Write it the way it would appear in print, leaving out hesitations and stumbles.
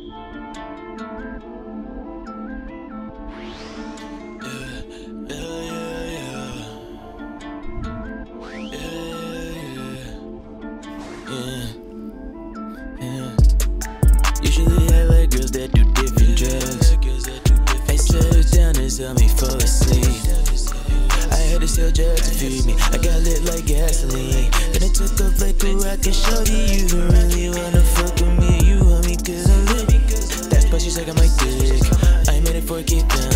Usually I like girls that do different drugs. They settle down and tell me fall asleep. I had to sell drugs to feed me. I got lit like gasoline. Then I took off like a rocket. Shorty, you don't really wanna fuck with me. You want me cause I'm lit. That's why she sucking my dick. I made it for a get done.